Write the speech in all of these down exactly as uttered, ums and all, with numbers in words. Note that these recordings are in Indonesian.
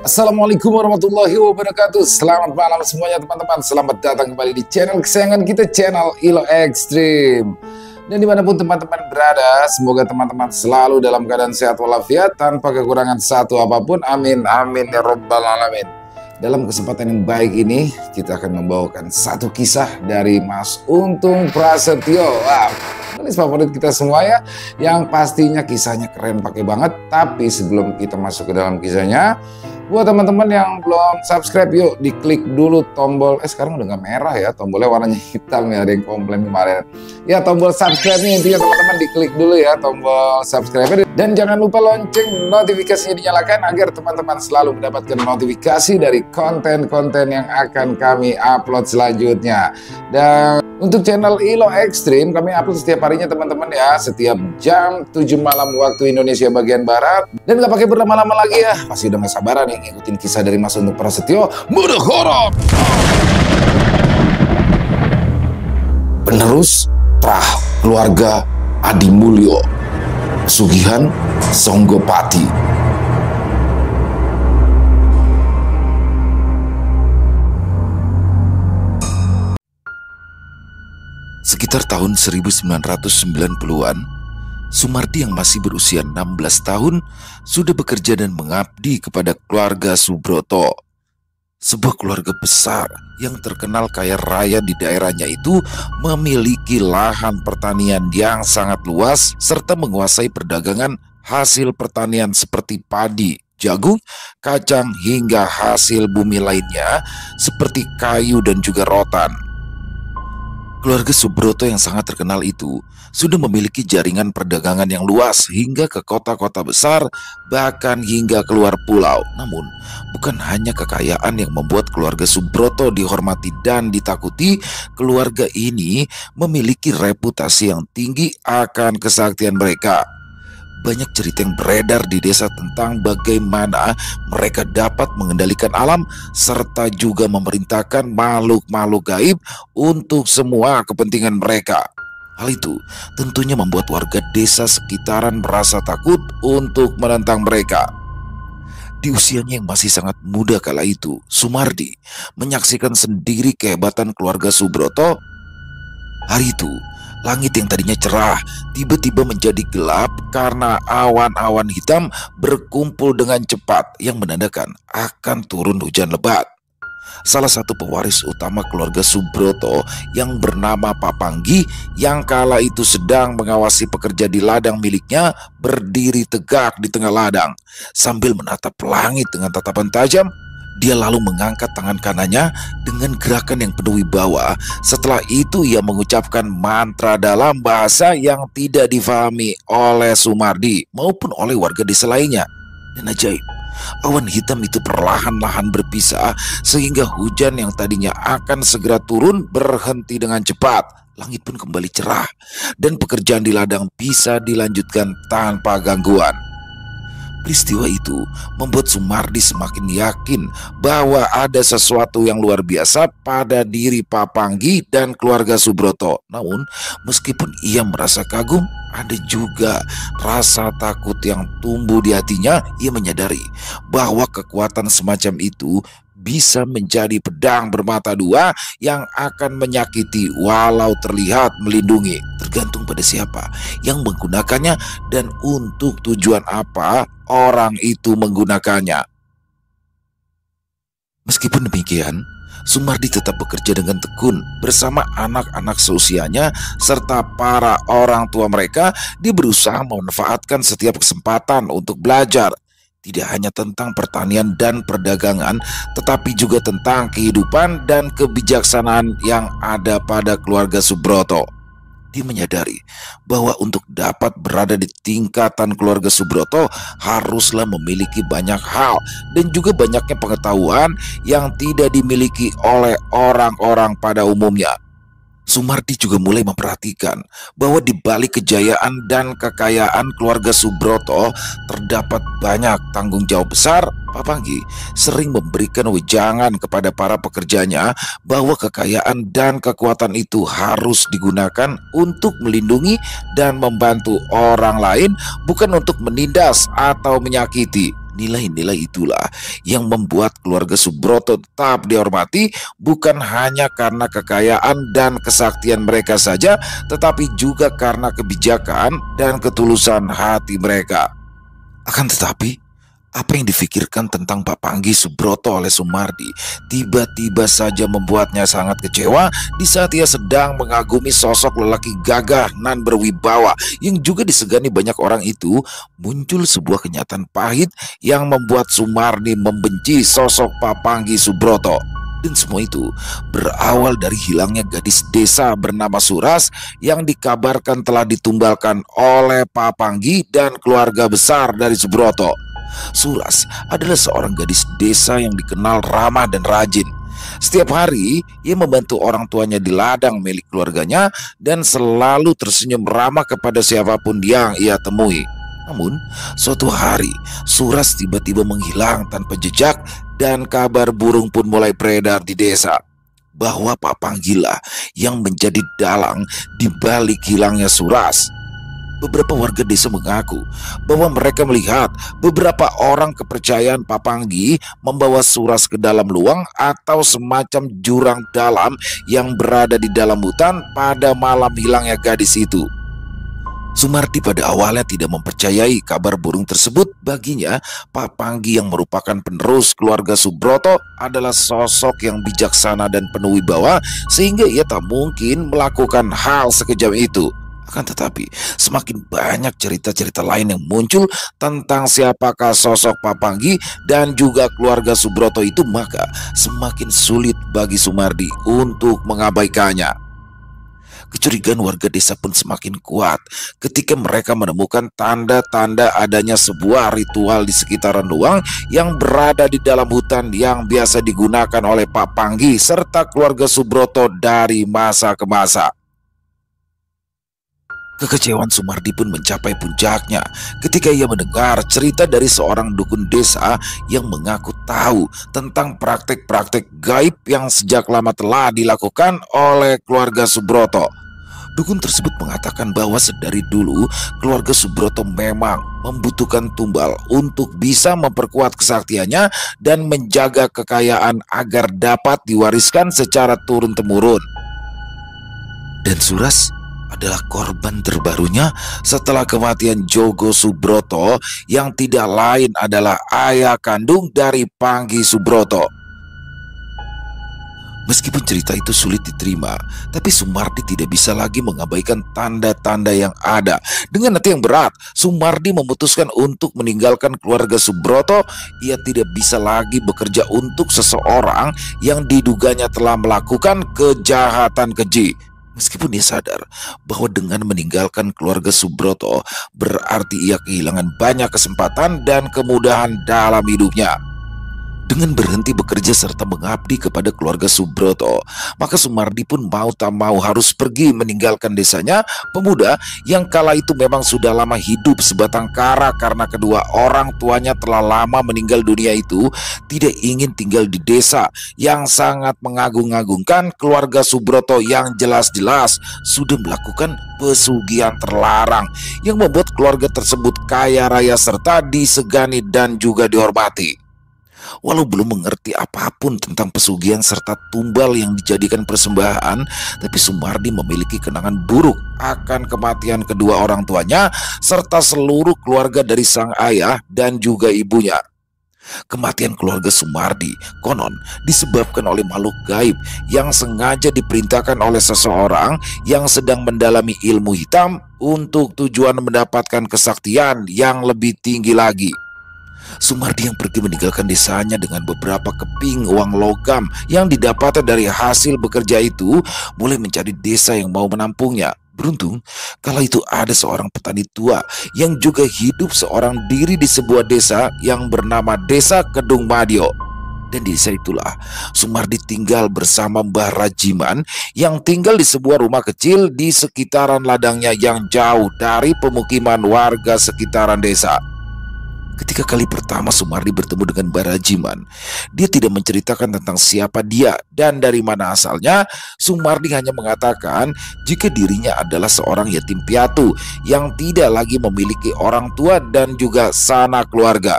Assalamualaikum warahmatullahi wabarakatuh. Selamat malam semuanya teman-teman. Selamat datang kembali di channel kesayangan kita, channel Ilo Extreme. Dan dimanapun teman-teman berada, semoga teman-teman selalu dalam keadaan sehat walafiat, tanpa kekurangan satu apapun. Amin, amin ya robbal alamin. Dalam kesempatan yang baik ini, kita akan membawakan satu kisah dari Mas Untung Prasetyo. Wow, penulis favorit kita semua ya, yang pastinya kisahnya keren pakai banget. Tapi sebelum kita masuk ke dalam kisahnya, buat teman-teman yang belum subscribe, yuk diklik dulu tombol, eh sekarang udah nggak merah ya, tombolnya warnanya hitam ya, ada yang komplain kemarin. Ya, tombol subscribe nih, intinya teman-teman diklik dulu ya tombol subscribe. Dan jangan lupa lonceng notifikasinya dinyalakan agar teman-teman selalu mendapatkan notifikasi dari konten-konten yang akan kami upload selanjutnya. Dan untuk channel Ilo Extreme, kami upload setiap harinya teman-teman ya, setiap jam tujuh malam waktu Indonesia bagian Barat. Dan nggak pakai berlama-lama lagi ya, pasti udah nggak sabaran nih ngikutin kisah dari Mas Untung Prasetyo. Mudah horor. Penerus Trah Keluarga Adi Mulyo, Pesugihan Songgopati. Sekitar tahun seribu sembilan ratus sembilan puluhan, Sumardi yang masih berusia enam belas tahun sudah bekerja dan mengabdi kepada keluarga Subroto. Sebuah keluarga besar yang terkenal kaya raya di daerahnya itu memiliki lahan pertanian yang sangat luas serta menguasai perdagangan hasil pertanian seperti padi, jagung, kacang hingga hasil bumi lainnya seperti kayu dan juga rotan. Keluarga Subroto yang sangat terkenal itu sudah memiliki jaringan perdagangan yang luas hingga ke kota-kota besar, bahkan hingga keluar pulau. Namun, bukan hanya kekayaan yang membuat keluarga Subroto dihormati dan ditakuti, keluarga ini memiliki reputasi yang tinggi akan kesaktian mereka. Banyak cerita yang beredar di desa tentang bagaimana mereka dapat mengendalikan alam serta juga memerintahkan makhluk-makhluk gaib untuk semua kepentingan mereka. Hal itu tentunya membuat warga desa sekitaran merasa takut untuk menentang mereka. Di usianya yang masih sangat muda kala itu, Sumardi menyaksikan sendiri kehebatan keluarga Subroto. Hari itu, langit yang tadinya cerah tiba-tiba menjadi gelap karena awan-awan hitam berkumpul dengan cepat yang menandakan akan turun hujan lebat. Salah satu pewaris utama keluarga Subroto yang bernama Pak Panggi yang kala itu sedang mengawasi pekerja di ladang miliknya berdiri tegak di tengah ladang sambil menatap langit dengan tatapan tajam. Dia lalu mengangkat tangan kanannya dengan gerakan yang penuh wibawa. Setelah itu ia mengucapkan mantra dalam bahasa yang tidak difahami oleh Sumardi maupun oleh warga desa lainnya. Dan ajaib, awan hitam itu perlahan-lahan berpisah sehingga hujan yang tadinya akan segera turun berhenti dengan cepat. Langit pun kembali cerah dan pekerjaan di ladang bisa dilanjutkan tanpa gangguan. Peristiwa itu membuat Sumardi semakin yakin bahwa ada sesuatu yang luar biasa pada diri Pak Panggi dan keluarga Subroto. Namun, meskipun ia merasa kagum, ada juga rasa takut yang tumbuh di hatinya. Ia menyadari bahwa kekuatan semacam itu bisa menjadi pedang bermata dua yang akan menyakiti walau terlihat melindungi. Tergantung pada siapa yang menggunakannya dan untuk tujuan apa orang itu menggunakannya. Meskipun demikian, Sumardi tetap bekerja dengan tekun bersama anak-anak seusianya serta para orang tua mereka. Dia berusaha memanfaatkan setiap kesempatan untuk belajar. Tidak hanya tentang pertanian dan perdagangan, tetapi juga tentang kehidupan dan kebijaksanaan yang ada pada keluarga Subroto. Dia menyadari bahwa untuk dapat berada di tingkatan keluarga Subroto haruslah memiliki banyak hal dan juga banyaknya pengetahuan yang tidak dimiliki oleh orang-orang pada umumnya. Sumardi juga mulai memperhatikan bahwa di balik kejayaan dan kekayaan keluarga Subroto terdapat banyak tanggung jawab besar. Pak Panggi sering memberikan wejangan kepada para pekerjanya bahwa kekayaan dan kekuatan itu harus digunakan untuk melindungi dan membantu orang lain, bukan untuk menindas atau menyakiti. Nilai-nilai itulah yang membuat keluarga Subroto tetap dihormati, bukan hanya karena kekayaan dan kesaktian mereka saja, tetapi juga karena kebijakan dan ketulusan hati mereka. Akan tetapi, apa yang difikirkan tentang Pak Panggi Subroto oleh Sumardi tiba-tiba saja membuatnya sangat kecewa di saat ia sedang mengagumi sosok lelaki gagah nan berwibawa yang juga disegani banyak orang itu. Muncul sebuah kenyataan pahit yang membuat Sumardi membenci sosok Pak Panggi Subroto. Dan semua itu berawal dari hilangnya gadis desa bernama Suras yang dikabarkan telah ditumbalkan oleh Pak Panggi dan keluarga besar dari Subroto. Suras adalah seorang gadis desa yang dikenal ramah dan rajin. Setiap hari ia membantu orang tuanya di ladang milik keluarganya dan selalu tersenyum ramah kepada siapapun yang ia temui. Namun suatu hari Suras tiba-tiba menghilang tanpa jejak dan kabar burung pun mulai beredar di desa bahwa Pak Panggilah yang menjadi dalang di balik hilangnya Suras. Beberapa warga desa mengaku bahwa mereka melihat beberapa orang kepercayaan Pak Panggi membawa Suras ke dalam luang atau semacam jurang dalam yang berada di dalam hutan pada malam hilangnya gadis itu. Sumardi pada awalnya tidak mempercayai kabar burung tersebut. Baginya, Pak Panggi yang merupakan penerus keluarga Subroto adalah sosok yang bijaksana dan penuh wibawa, sehingga ia tak mungkin melakukan hal sekejam itu. Akan tetapi, semakin banyak cerita-cerita lain yang muncul tentang siapakah sosok Pak Panggi dan juga keluarga Subroto itu, maka semakin sulit bagi Sumardi untuk mengabaikannya. Kecurigaan warga desa pun semakin kuat ketika mereka menemukan tanda-tanda adanya sebuah ritual di sekitaran luang yang berada di dalam hutan yang biasa digunakan oleh Pak Panggi serta keluarga Subroto dari masa ke masa. Kekecewaan Sumardi pun mencapai puncaknya ketika ia mendengar cerita dari seorang dukun desa yang mengaku tahu tentang praktek-praktek gaib yang sejak lama telah dilakukan oleh keluarga Subroto. Dukun tersebut mengatakan bahwa sedari dulu keluarga Subroto memang membutuhkan tumbal untuk bisa memperkuat kesaktiannya dan menjaga kekayaan agar dapat diwariskan secara turun-temurun. Dan Suras adalah korban terbarunya setelah kematian Jogo Subroto yang tidak lain adalah ayah kandung dari Panggi Subroto. Meskipun cerita itu sulit diterima, tapi Sumardi tidak bisa lagi mengabaikan tanda-tanda yang ada. Dengan hati yang berat, Sumardi memutuskan untuk meninggalkan keluarga Subroto. Ia tidak bisa lagi bekerja untuk seseorang yang diduganya telah melakukan kejahatan keji. Meskipun ia sadar bahwa dengan meninggalkan keluarga Subroto berarti ia kehilangan banyak kesempatan dan kemudahan dalam hidupnya. Dengan berhenti bekerja serta mengabdi kepada keluarga Subroto, maka Sumardi pun mau tak mau harus pergi meninggalkan desanya. Pemuda yang kala itu memang sudah lama hidup sebatang kara karena kedua orang tuanya telah lama meninggal dunia itu tidak ingin tinggal di desa yang sangat mengagung-agungkan keluarga Subroto yang jelas-jelas sudah melakukan pesugihan terlarang yang membuat keluarga tersebut kaya raya serta disegani dan juga dihormati. Walau belum mengerti apapun tentang pesugihan serta tumbal yang dijadikan persembahan, tapi Sumardi memiliki kenangan buruk akan kematian kedua orang tuanya serta seluruh keluarga dari sang ayah dan juga ibunya. Kematian keluarga Sumardi konon disebabkan oleh makhluk gaib yang sengaja diperintahkan oleh seseorang yang sedang mendalami ilmu hitam untuk tujuan mendapatkan kesaktian yang lebih tinggi lagi. Sumardi yang pergi meninggalkan desanya dengan beberapa keping uang logam yang didapatnya dari hasil bekerja itu, mulai mencari desa yang mau menampungnya. Beruntung, kala itu ada seorang petani tua yang juga hidup seorang diri di sebuah desa yang bernama Desa Kedung Madio. Dan di desa itulah Sumardi tinggal bersama Mbah Rajiman yang tinggal di sebuah rumah kecil di sekitaran ladangnya yang jauh dari pemukiman warga sekitaran desa. Ketika kali pertama Sumardi bertemu dengan Mbah Rajiman, dia tidak menceritakan tentang siapa dia dan dari mana asalnya. Sumardi hanya mengatakan jika dirinya adalah seorang yatim piatu yang tidak lagi memiliki orang tua dan juga sanak keluarga.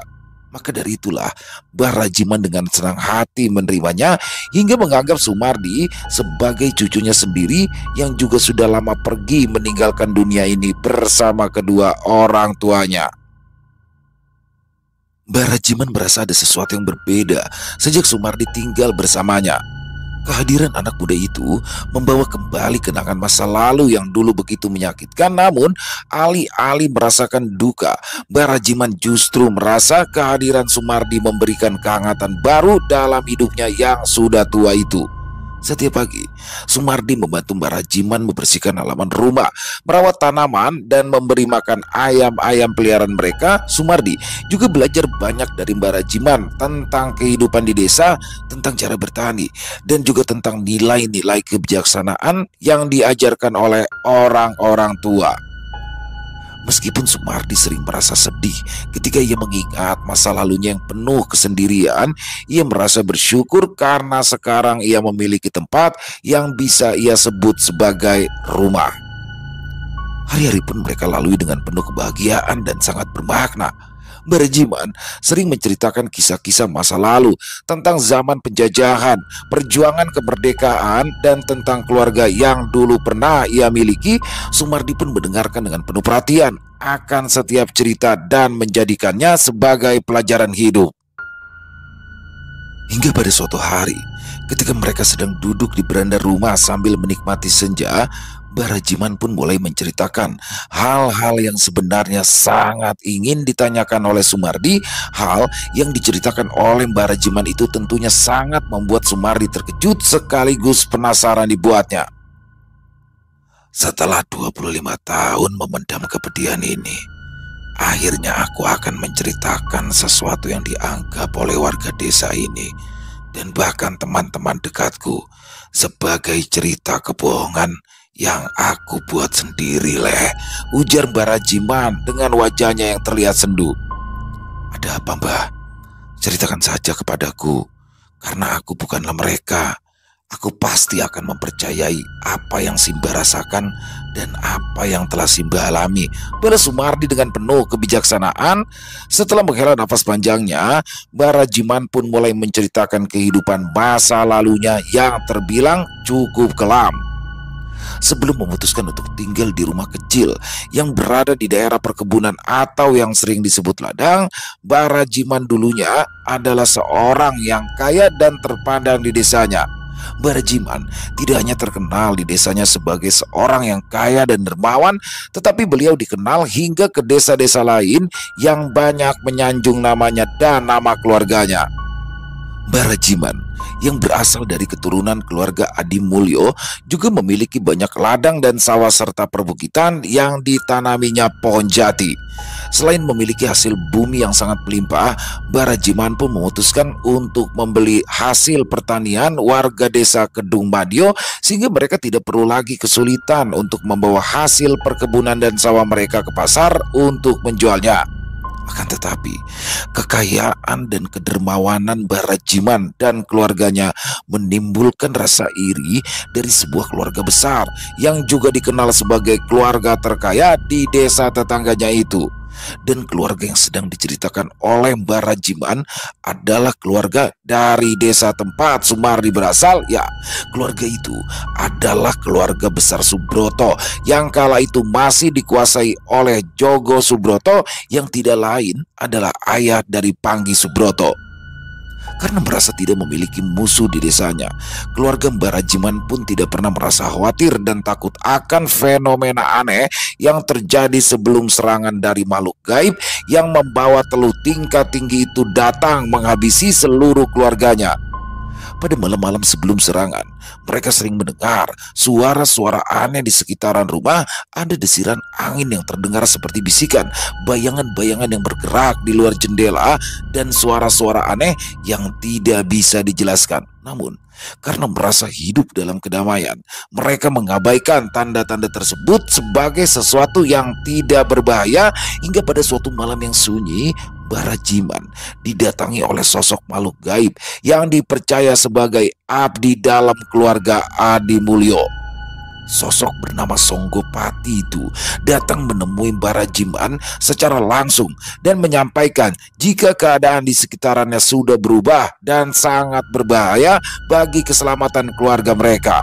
Maka dari itulah Barajiman dengan senang hati menerimanya hingga menganggap Sumardi sebagai cucunya sendiri yang juga sudah lama pergi meninggalkan dunia ini bersama kedua orang tuanya. Barajiman merasa ada sesuatu yang berbeda sejak Sumardi tinggal bersamanya. Kehadiran anak muda itu membawa kembali kenangan masa lalu yang dulu begitu menyakitkan. Namun alih-alih merasakan duka, Barajiman justru merasa kehadiran Sumardi memberikan kehangatan baru dalam hidupnya yang sudah tua itu. Setiap pagi, Sumardi membantu Barajiman membersihkan halaman rumah, merawat tanaman, dan memberi makan ayam-ayam peliharaan mereka. Sumardi juga belajar banyak dari Barajiman tentang kehidupan di desa, tentang cara bertani, dan juga tentang nilai-nilai kebijaksanaan yang diajarkan oleh orang-orang tua. Meskipun Sumardi sering merasa sedih ketika ia mengingat masa lalunya yang penuh kesendirian, ia merasa bersyukur karena sekarang ia memiliki tempat yang bisa ia sebut sebagai rumah. Hari-hari pun mereka lalui dengan penuh kebahagiaan dan sangat bermakna. Barajiman sering menceritakan kisah-kisah masa lalu tentang zaman penjajahan, perjuangan kemerdekaan, dan tentang keluarga yang dulu pernah ia miliki. Sumardi pun mendengarkan dengan penuh perhatian akan setiap cerita dan menjadikannya sebagai pelajaran hidup. Hingga pada suatu hari, ketika mereka sedang duduk di beranda rumah sambil menikmati senja, Barajiman pun mulai menceritakan hal-hal yang sebenarnya sangat ingin ditanyakan oleh Sumardi. Hal yang diceritakan oleh Barajiman itu tentunya sangat membuat Sumardi terkejut sekaligus penasaran dibuatnya. Setelah dua puluh lima tahun memendam kepedihan ini, akhirnya aku akan menceritakan sesuatu yang dianggap oleh warga desa ini dan bahkan teman-teman dekatku sebagai cerita kebohongan yang aku buat sendiri, leh, ujar Barajiman dengan wajahnya yang terlihat sendu. Ada apa, Mbah? Ceritakan saja kepadaku, karena aku bukanlah mereka. Aku pasti akan mempercayai apa yang Simba rasakan dan apa yang telah Simba alami, balas Sumardi dengan penuh kebijaksanaan. Setelah menghela nafas panjangnya, Barajiman pun mulai menceritakan kehidupan masa lalunya yang terbilang cukup kelam. Sebelum memutuskan untuk tinggal di rumah kecil yang berada di daerah perkebunan atau yang sering disebut ladang, Barajiman dulunya adalah seorang yang kaya dan terpandang di desanya. Barajiman tidak hanya terkenal di desanya sebagai seorang yang kaya dan dermawan, tetapi beliau dikenal hingga ke desa-desa lain yang banyak menyanjung namanya dan nama keluarganya. Barajiman yang berasal dari keturunan keluarga Adi Mulyo juga memiliki banyak ladang dan sawah serta perbukitan yang ditanaminya pohon jati. Selain memiliki hasil bumi yang sangat melimpah, Barajiman pun memutuskan untuk membeli hasil pertanian warga desa Kedung Madio sehingga mereka tidak perlu lagi kesulitan untuk membawa hasil perkebunan dan sawah mereka ke pasar untuk menjualnya. Akan tetapi, kekayaan dan kedermawanan Barajiman dan keluarganya menimbulkan rasa iri dari sebuah keluarga besar yang juga dikenal sebagai keluarga terkaya di desa tetangganya itu. Dan keluarga yang sedang diceritakan oleh Barajiman adalah keluarga dari desa tempat Sumardi berasal. Ya, keluarga itu adalah keluarga besar Subroto yang kala itu masih dikuasai oleh Jogo Subroto yang tidak lain adalah ayah dari Panggi Subroto. Karena merasa tidak memiliki musuh di desanya, keluarga Barajiman pun tidak pernah merasa khawatir dan takut akan fenomena aneh yang terjadi sebelum serangan dari makhluk gaib yang membawa teluh tingkat tinggi itu datang menghabisi seluruh keluarganya. Pada malam-malam sebelum serangan, mereka sering mendengar suara-suara aneh di sekitaran rumah. Ada desiran angin yang terdengar seperti bisikan, bayangan-bayangan yang bergerak di luar jendela, dan suara-suara aneh yang tidak bisa dijelaskan. Namun, karena merasa hidup dalam kedamaian, mereka mengabaikan tanda-tanda tersebut sebagai sesuatu yang tidak berbahaya. Hingga pada suatu malam yang sunyi, Barajiman didatangi oleh sosok makhluk gaib yang dipercaya sebagai abdi dalam keluarga Adi Mulyo. Sosok bernama Songgopati itu datang menemui Barajiman secara langsung dan menyampaikan jika keadaan di sekitarannya sudah berubah dan sangat berbahaya bagi keselamatan keluarga mereka.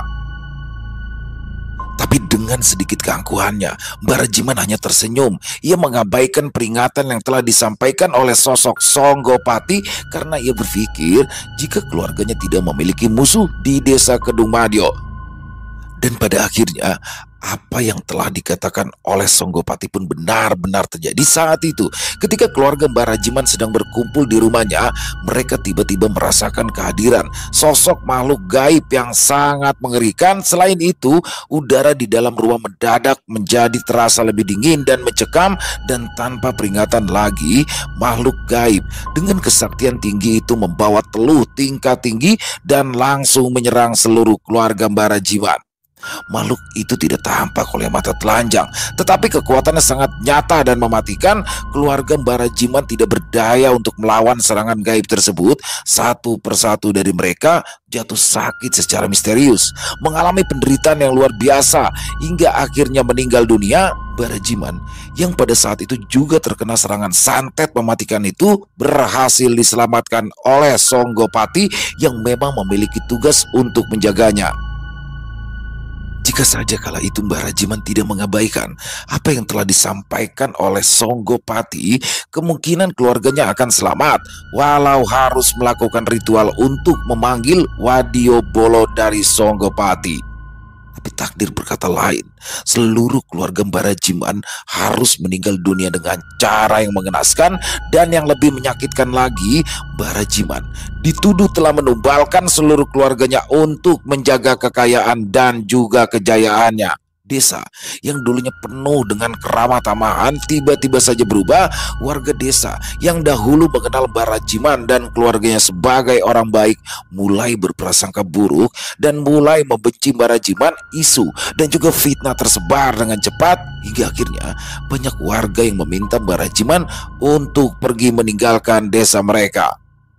Tapi dengan sedikit keangkuhannya, Barajiman hanya tersenyum. Ia mengabaikan peringatan yang telah disampaikan oleh sosok Songgopati karena ia berpikir jika keluarganya tidak memiliki musuh di desa Kedung Madyo. Dan pada akhirnya, apa yang telah dikatakan oleh Songgopati pun benar-benar terjadi saat itu. Ketika keluarga Barajiman sedang berkumpul di rumahnya, mereka tiba-tiba merasakan kehadiran sosok makhluk gaib yang sangat mengerikan. Selain itu, udara di dalam rumah mendadak menjadi terasa lebih dingin dan mencekam, dan tanpa peringatan lagi, makhluk gaib dengan kesaktian tinggi itu membawa teluh tingkat tinggi dan langsung menyerang seluruh keluarga Barajiman. Makhluk itu tidak tampak oleh mata telanjang, tetapi kekuatannya sangat nyata dan mematikan. Keluarga Barajiman tidak berdaya untuk melawan serangan gaib tersebut. Satu persatu dari mereka jatuh sakit secara misterius, mengalami penderitaan yang luar biasa, hingga akhirnya meninggal dunia. Barajiman yang pada saat itu juga terkena serangan santet mematikan itu berhasil diselamatkan oleh Songgopati yang memang memiliki tugas untuk menjaganya. Jika saja kala itu Barajiman tidak mengabaikan apa yang telah disampaikan oleh Songgopati, kemungkinan keluarganya akan selamat walau harus melakukan ritual untuk memanggil Wadiobolo dari Songgopati. Tapi takdir berkata lain. Seluruh keluarga Barajiman harus meninggal dunia dengan cara yang mengenaskan, dan yang lebih menyakitkan lagi, Barajiman dituduh telah menumbalkan seluruh keluarganya untuk menjaga kekayaan dan juga kejayaannya. Desa yang dulunya penuh dengan keramah tamahan tiba-tiba saja berubah. Warga desa yang dahulu mengenal Barajiman dan keluarganya sebagai orang baik mulai berprasangka buruk dan mulai membenci Barajiman. Isu dan juga fitnah tersebar dengan cepat hingga akhirnya banyak warga yang meminta Barajiman untuk pergi meninggalkan desa mereka.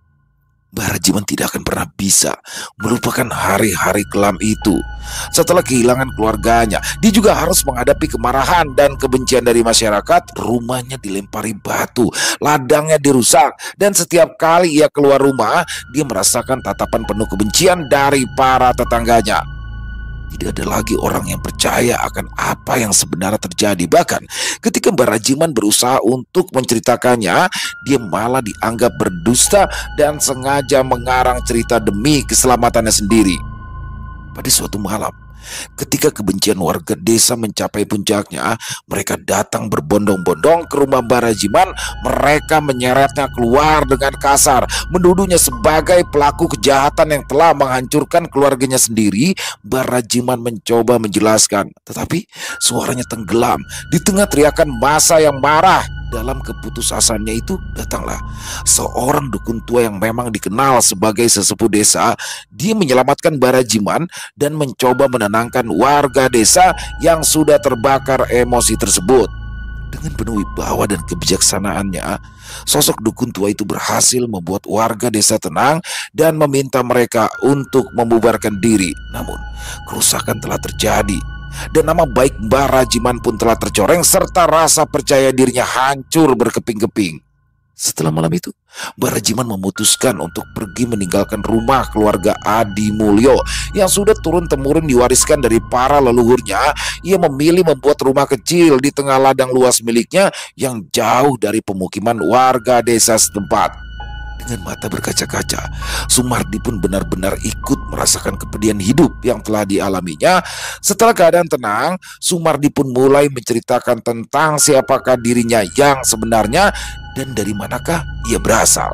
Barajiman tidak akan pernah bisa melupakan hari-hari kelam itu. Setelah kehilangan keluarganya, dia juga harus menghadapi kemarahan dan kebencian dari masyarakat. Rumahnya dilempari batu, ladangnya dirusak, dan setiap kali ia keluar rumah, dia merasakan tatapan penuh kebencian dari para tetangganya. Tidak ada lagi orang yang percaya akan apa yang sebenarnya terjadi. Bahkan ketika Barajiman berusaha untuk menceritakannya, dia malah dianggap berdusta dan sengaja mengarang cerita demi keselamatannya sendiri. Pada suatu malam, ketika kebencian warga desa mencapai puncaknya, mereka datang berbondong-bondong ke rumah Barajiman. Mereka menyeretnya keluar dengan kasar, menuduhnya sebagai pelaku kejahatan yang telah menghancurkan keluarganya sendiri. Barajiman mencoba menjelaskan, tetapi suaranya tenggelam di tengah teriakan massa yang marah. Dalam keputusasaannya itu datanglah seorang dukun tua yang memang dikenal sebagai sesepuh desa. Dia menyelamatkan Barajiman dan mencoba menenangkan warga desa yang sudah terbakar emosi tersebut. Dengan penuh wibawa dan kebijaksanaannya, sosok dukun tua itu berhasil membuat warga desa tenang dan meminta mereka untuk membubarkan diri. Namun kerusakan telah terjadi dan nama baik Barajiman pun telah tercoreng, serta rasa percaya dirinya hancur berkeping-keping. Setelah malam itu, Barajiman memutuskan untuk pergi meninggalkan rumah keluarga Adi Mulyo yang sudah turun-temurun diwariskan dari para leluhurnya. Ia memilih membuat rumah kecil di tengah ladang luas miliknya yang jauh dari pemukiman warga desa setempat. Dengan mata berkaca-kaca, Sumardi pun benar-benar ikut merasakan kepedihan hidup yang telah dialaminya. Setelah keadaan tenang, Sumardi pun mulai menceritakan tentang siapakah dirinya yang sebenarnya dan dari manakah ia berasal.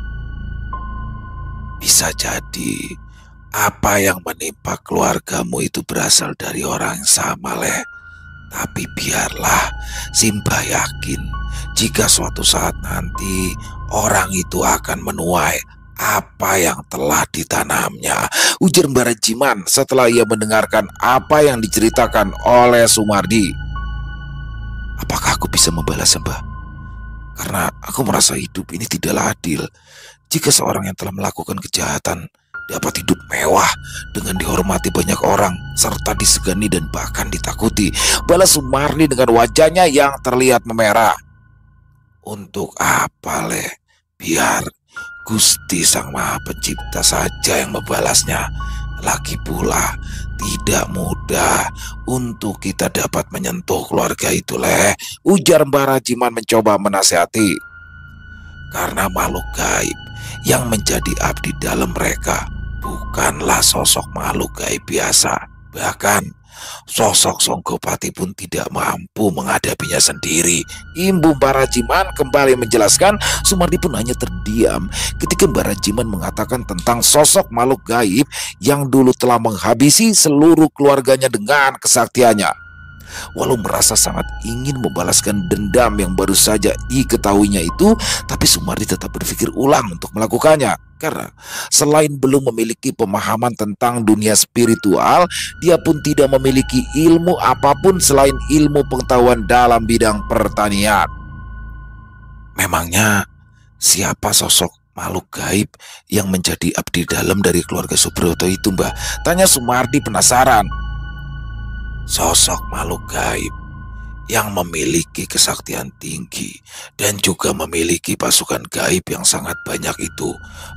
Bisa jadi apa yang menimpa keluargamu itu berasal dari orang yang sama, Leh. Tapi biarlah, Simba yakin jika suatu saat nanti orang itu akan menuai apa yang telah ditanamnya, ujar Barajiman setelah ia mendengarkan apa yang diceritakan oleh Sumardi. Apakah aku bisa membalas, Mbah? Karena aku merasa hidup ini tidaklah adil jika seorang yang telah melakukan kejahatan dapat hidup mewah dengan dihormati banyak orang serta disegani dan bahkan ditakuti, balas Sumardi dengan wajahnya yang terlihat memerah. Untuk apa, Le? Biar Gusti Sang Maha Pencipta saja yang membalasnya. Lagi pula tidak mudah untuk kita dapat menyentuh keluarga itu, Le, ujar Mbah Rajiman mencoba menasihati. Karena makhluk gaib yang menjadi abdi dalam mereka bukanlah sosok makhluk gaib biasa. Bahkan sosok Songgopati pun tidak mampu menghadapinya sendiri. Imbu Mbah Rajiman kembali menjelaskan. Sumardi pun hanya terdiam ketika Mbah Rajiman mengatakan tentang sosok makhluk gaib yang dulu telah menghabisi seluruh keluarganya dengan kesaktiannya. Walau merasa sangat ingin membalaskan dendam yang baru saja diketahuinya itu, tapi Sumardi tetap berpikir ulang untuk melakukannya. Karena selain belum memiliki pemahaman tentang dunia spiritual, dia pun tidak memiliki ilmu apapun selain ilmu pengetahuan dalam bidang pertanian. Memangnya siapa sosok makhluk gaib yang menjadi abdi dalam dari keluarga Subroto itu, Mbah? Tanya Sumardi penasaran. Sosok makhluk gaib yang memiliki kesaktian tinggi dan juga memiliki pasukan gaib yang sangat banyak itu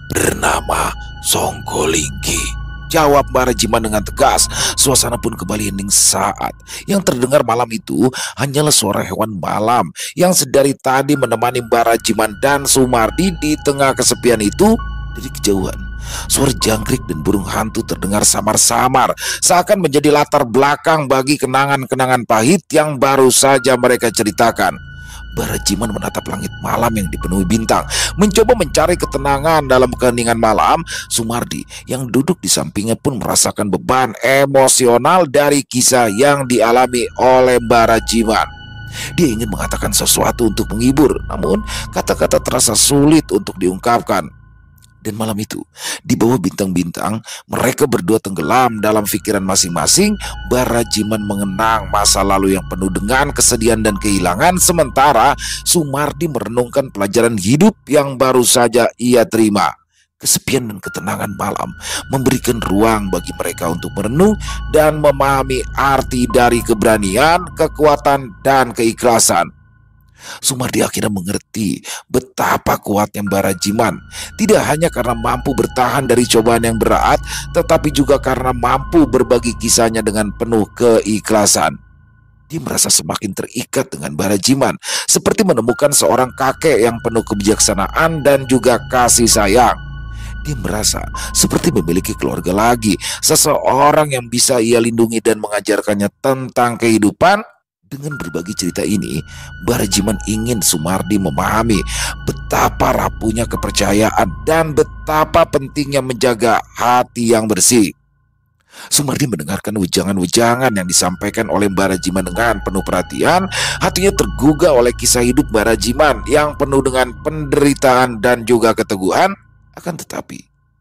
bernama Songgolinggi, jawab Mbah Rajiman dengan tegas. Suasana pun kembali hening saat yang terdengar malam itu hanyalah suara hewan malam yang sedari tadi menemani Mbah Rajiman dan Sumardi. Di tengah kesepian itu, dari kejauhan suara jangkrik dan burung hantu terdengar samar-samar, seakan menjadi latar belakang bagi kenangan-kenangan pahit yang baru saja mereka ceritakan. Mbah Rajiman menatap langit malam yang dipenuhi bintang, mencoba mencari ketenangan dalam keheningan malam. Sumardi yang duduk di sampingnya pun merasakan beban emosional dari kisah yang dialami oleh Mbah Rajiman. Dia ingin mengatakan sesuatu untuk menghibur, namun kata-kata terasa sulit untuk diungkapkan. Dan malam itu, di bawah bintang-bintang, mereka berdua tenggelam dalam pikiran masing-masing. Mbah Rajiman mengenang masa lalu yang penuh dengan kesedihan dan kehilangan, sementara Sumardi merenungkan pelajaran hidup yang baru saja ia terima. Kesepian dan ketenangan malam memberikan ruang bagi mereka untuk merenung dan memahami arti dari keberanian, kekuatan, dan keikhlasan. Sumardi akhirnya mengerti betapa kuatnya Mbah Rajiman, tidak hanya karena mampu bertahan dari cobaan yang berat, tetapi juga karena mampu berbagi kisahnya dengan penuh keikhlasan. Dia merasa semakin terikat dengan Mbah Rajiman, seperti menemukan seorang kakek yang penuh kebijaksanaan dan juga kasih sayang. Dia merasa seperti memiliki keluarga lagi, seseorang yang bisa ia lindungi dan mengajarkannya tentang kehidupan. Dengan berbagi cerita ini, Mbah Rajiman ingin Sumardi memahami betapa rapuhnya kepercayaan dan betapa pentingnya menjaga hati yang bersih. Sumardi mendengarkan wejangan-wejangan yang disampaikan oleh Mbah Rajiman dengan penuh perhatian. Hatinya tergugah oleh kisah hidup Mbah Rajiman yang penuh dengan penderitaan dan juga keteguhan. Akan tetapi,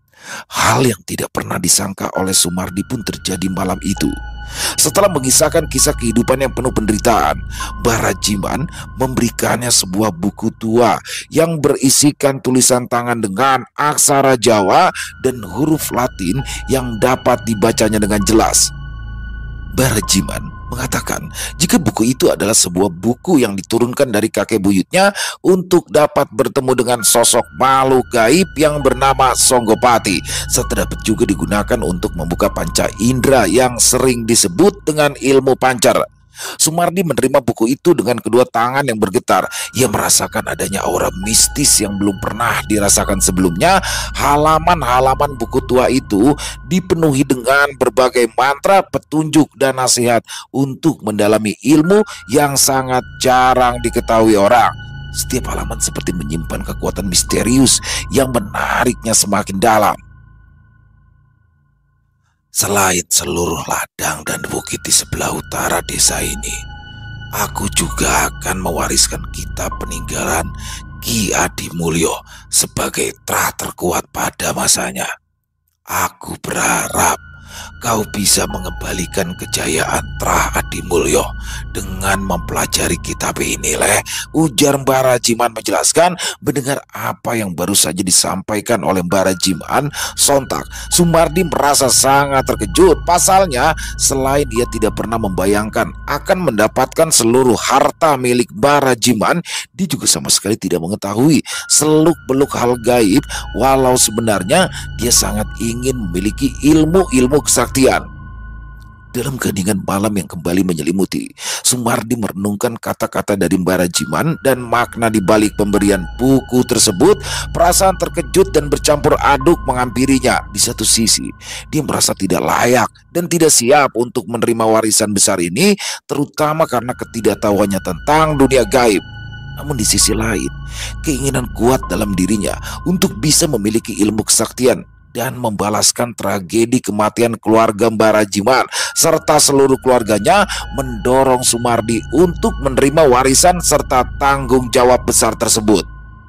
hal yang tidak pernah disangka oleh Sumardi pun terjadi malam itu. Setelah mengisahkan kisah kehidupan yang penuh penderitaan, Mbah Rajiman memberikannya sebuah buku tua yang berisikan tulisan tangan dengan aksara Jawa dan huruf Latin yang dapat dibacanya dengan jelas. Mbah Rajiman mengatakan jika buku itu adalah sebuah buku yang diturunkan dari kakek buyutnya untuk dapat bertemu dengan sosok makhluk gaib yang bernama Songgopati, serta dapat juga digunakan untuk membuka panca indera yang sering disebut dengan ilmu pancar. Sumardi menerima buku itu dengan kedua tangan yang bergetar. Ia merasakan adanya aura mistis yang belum pernah dirasakan sebelumnya. Halaman-halaman buku tua itu dipenuhi dengan berbagai mantra, petunjuk, dan nasihat untuk mendalami ilmu yang sangat jarang diketahui orang. Setiap halaman seperti menyimpan kekuatan misterius yang menariknya semakin dalam. Selain seluruh ladang dan bukit di sebelah utara desa ini, aku juga akan mewariskan kitab peninggalan Ki Adi Mulyo sebagai terah terkuat pada masanya. Aku berharap Kau bisa mengembalikan kejayaan Trah Adimulyo dengan mempelajari kitab ini, Leh, ujar Mbah Rajiman menjelaskan. Mendengar apa yang baru saja disampaikan oleh Mbah Rajiman, sontak Sumardi merasa sangat terkejut. Pasalnya, selain dia tidak pernah membayangkan akan mendapatkan seluruh harta milik Mbah Rajiman, dia juga sama sekali tidak mengetahui seluk-beluk hal gaib, walau sebenarnya dia sangat ingin memiliki ilmu-ilmu kesaktian. Dalam keheningan malam yang kembali menyelimuti, Sumardi merenungkan kata-kata dari Mbah Rajiman dan makna di balik pemberian buku tersebut. Perasaan terkejut dan bercampur aduk menghampirinya. Di satu sisi, dia merasa tidak layak dan tidak siap untuk menerima warisan besar ini, terutama karena ketidaktahuannya tentang dunia gaib. Namun di sisi lain, keinginan kuat dalam dirinya untuk bisa memiliki ilmu kesaktian dan membalaskan tragedi kematian keluarga Mbah Rajiman serta seluruh keluarganya mendorong Sumardi untuk menerima warisan serta tanggung jawab besar tersebut.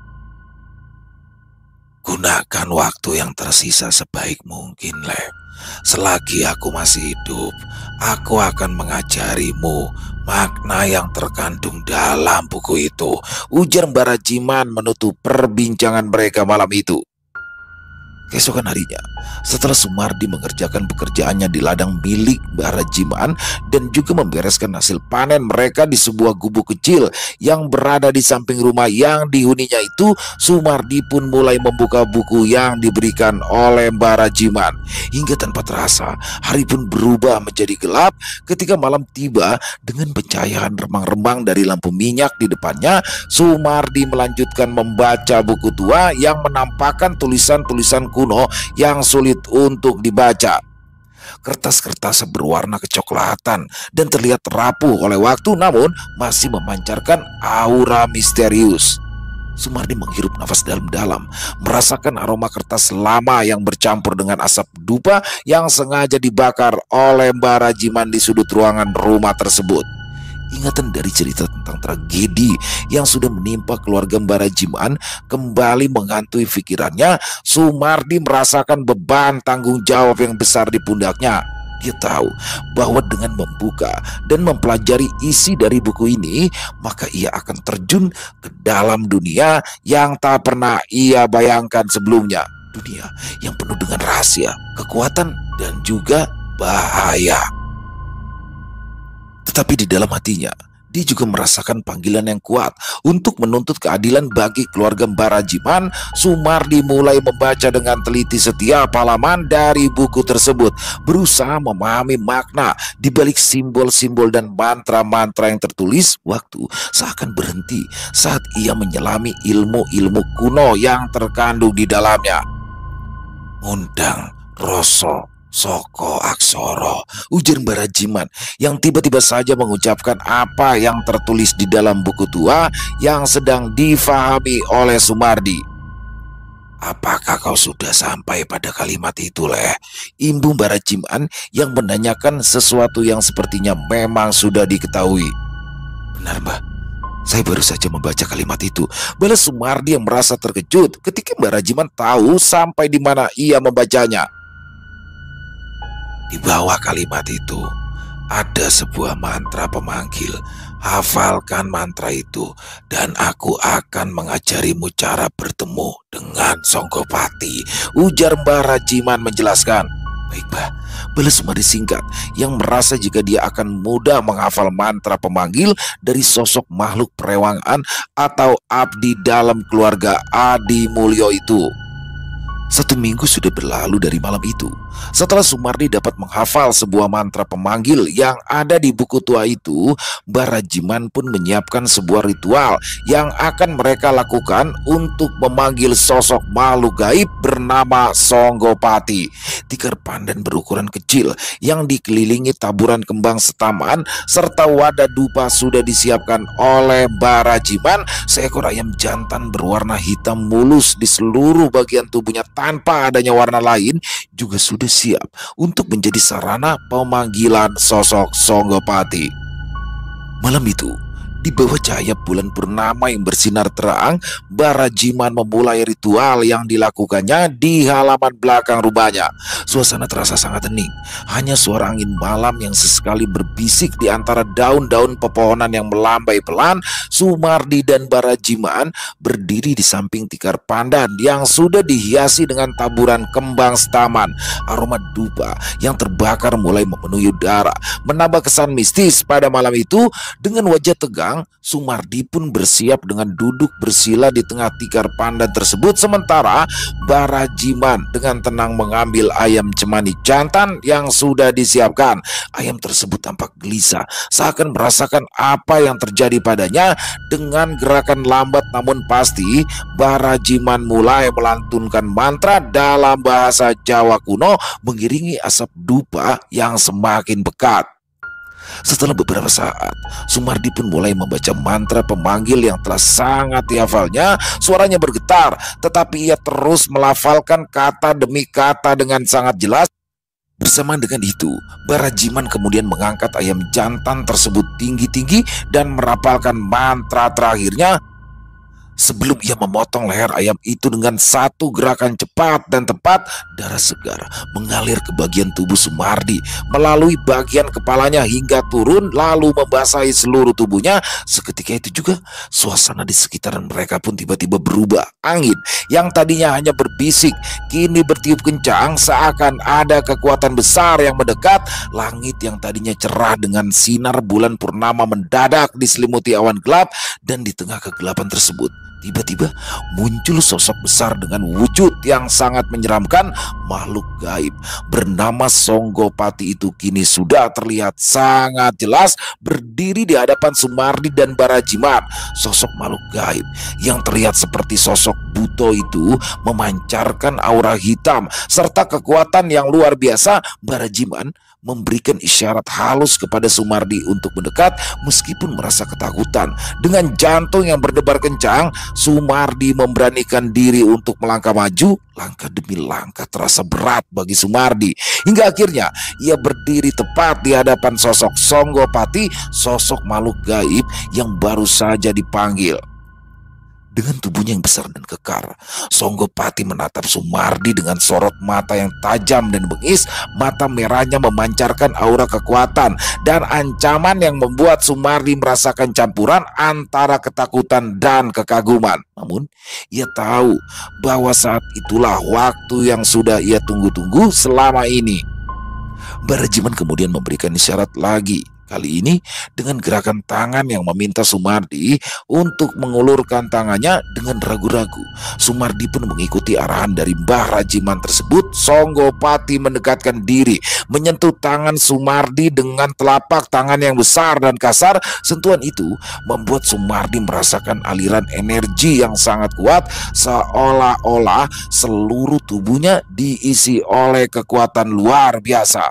Gunakan waktu yang tersisa sebaik mungkin, Leh. Selagi aku masih hidup, aku akan mengajarimu makna yang terkandung dalam buku itu, ujar Mbah Rajiman menutup perbincangan mereka malam itu. Keesokan harinya, setelah Sumardi mengerjakan pekerjaannya di ladang milik Mbah Rajiman dan juga membereskan hasil panen mereka di sebuah gubuk kecil yang berada di samping rumah yang dihuninya itu, Sumardi pun mulai membuka buku yang diberikan oleh Mbah Rajiman. Hingga tanpa terasa, hari pun berubah menjadi gelap ketika malam tiba. Dengan pencahayaan remang-remang dari lampu minyak di depannya, Sumardi melanjutkan membaca buku tua yang menampakkan tulisan-tulisan kuno yang sulit untuk dibaca. Kertas-kertas berwarna kecoklatan dan terlihat rapuh oleh waktu, namun masih memancarkan aura misterius. Sumardi menghirup nafas dalam-dalam, merasakan aroma kertas lama yang bercampur dengan asap dupa yang sengaja dibakar oleh Mbah Rajiman di sudut ruangan rumah tersebut. Ingatan dari cerita tentang tragedi yang sudah menimpa keluarga Mbah Rajiman kembali menghantui pikirannya. Sumardi merasakan beban tanggung jawab yang besar di pundaknya. Dia tahu bahwa dengan membuka dan mempelajari isi dari buku ini, maka ia akan terjun ke dalam dunia yang tak pernah ia bayangkan sebelumnya. Dunia yang penuh dengan rahasia, kekuatan, dan juga bahaya. Tetapi di dalam hatinya, dia juga merasakan panggilan yang kuat untuk menuntut keadilan bagi keluarga Mbah Rajiman. Sumardi mulai membaca dengan teliti setiap halaman dari buku tersebut, berusaha memahami makna di balik simbol-simbol dan mantra-mantra yang tertulis. Waktu seakan berhenti saat ia menyelami ilmu-ilmu kuno yang terkandung di dalamnya. Undang Roso Soko Aksoro, ujar Mbah Rajiman yang tiba-tiba saja mengucapkan apa yang tertulis di dalam buku tua yang sedang difahami oleh Sumardi. Apakah kau sudah sampai pada kalimat itu, Leh? Imbu Mbah Rajiman yang menanyakan sesuatu yang sepertinya memang sudah diketahui. Benar, Mbah. Saya baru saja membaca kalimat itu, balas Sumardi yang merasa terkejut ketika Mbah Rajiman tahu sampai di mana ia membacanya. Di bawah kalimat itu ada sebuah mantra pemanggil. Hafalkan mantra itu dan aku akan mengajarimu cara bertemu dengan Songgopati, ujar Mbah Rajiman menjelaskan. Baik, Mbah, balas Sumardi singkat yang merasa jika dia akan mudah menghafal mantra pemanggil dari sosok makhluk perewangan atau abdi dalam keluarga Adimulyo itu. Satu minggu sudah berlalu dari malam itu. Setelah Sumardi dapat menghafal sebuah mantra pemanggil yang ada di buku tua itu, Mbah Rajiman pun menyiapkan sebuah ritual yang akan mereka lakukan untuk memanggil sosok makhluk gaib bernama Songgopati. Tikar pandan berukuran kecil yang dikelilingi taburan kembang setaman serta wadah dupa sudah disiapkan oleh Mbah Rajiman. Seekor ayam jantan berwarna hitam mulus di seluruh bagian tubuhnya tanpa adanya warna lain juga sudah siap untuk menjadi sarana pemanggilan sosok Songgopati. Malam itu, Di bawah cahaya bulan purnama yang bersinar terang, Barajiman memulai ritual yang dilakukannya di halaman belakang rumahnya. Suasana terasa sangat hening. Hanya suara angin malam yang sesekali berbisik di antara daun-daun pepohonan yang melambai pelan. Sumardi dan Barajiman berdiri di samping tikar pandan yang sudah dihiasi dengan taburan kembang setaman. Aroma dupa yang terbakar mulai memenuhi udara, menambah kesan mistis pada malam itu. Dengan wajah tegang, Sumardi pun bersiap dengan duduk bersila di tengah tikar pandan tersebut, sementara Barajiman dengan tenang mengambil ayam cemani jantan yang sudah disiapkan. Ayam tersebut tampak gelisah, seakan merasakan apa yang terjadi padanya. Dengan gerakan lambat namun pasti, Barajiman mulai melantunkan mantra dalam bahasa Jawa kuno mengiringi asap dupa yang semakin pekat. Setelah beberapa saat, Sumardi pun mulai membaca mantra pemanggil yang telah sangat dihafalnya. Suaranya bergetar, tetapi ia terus melafalkan kata demi kata dengan sangat jelas. Bersamaan dengan itu, Barajiman kemudian mengangkat ayam jantan tersebut tinggi-tinggi dan merapalkan mantra terakhirnya. Sebelum ia memotong leher ayam itu dengan satu gerakan cepat dan tepat, darah segar mengalir ke bagian tubuh Sumardi melalui bagian kepalanya hingga turun lalu membasahi seluruh tubuhnya. Seketika itu juga suasana di sekitaran mereka pun tiba-tiba berubah. Angin yang tadinya hanya berbisik kini bertiup kencang, seakan ada kekuatan besar yang mendekat. Langit yang tadinya cerah dengan sinar bulan purnama mendadak diselimuti awan gelap, dan di tengah kegelapan tersebut tiba-tiba muncul sosok besar dengan wujud yang sangat menyeramkan. Makhluk gaib bernama Songgopati itu kini sudah terlihat sangat jelas berdiri di hadapan Sumardi dan Barajiman. Sosok makhluk gaib yang terlihat seperti sosok buto itu memancarkan aura hitam serta kekuatan yang luar biasa. Barajiman memberikan isyarat halus kepada Sumardi untuk mendekat meskipun merasa ketakutan. Dengan jantung yang berdebar kencang, Sumardi memberanikan diri untuk melangkah maju. Langkah demi langkah terasa berat bagi Sumardi, hingga akhirnya ia berdiri tepat di hadapan sosok Songgopati, sosok makhluk gaib yang baru saja dipanggil. Dengan tubuhnya yang besar dan kekar, Songgopati menatap Sumardi dengan sorot mata yang tajam dan bengis. Mata merahnya memancarkan aura kekuatan dan ancaman yang membuat Sumardi merasakan campuran antara ketakutan dan kekaguman. Namun, ia tahu bahwa saat itulah waktu yang sudah ia tunggu-tunggu selama ini. Barajiman kemudian memberikan isyarat lagi. Kali ini dengan gerakan tangan yang meminta Sumardi untuk mengulurkan tangannya dengan ragu-ragu. Sumardi pun mengikuti arahan dari Mbah Rajiman tersebut. Songgopati mendekatkan diri, menyentuh tangan Sumardi dengan telapak tangan yang besar dan kasar. Sentuhan itu membuat Sumardi merasakan aliran energi yang sangat kuat, seolah-olah seluruh tubuhnya diisi oleh kekuatan luar biasa.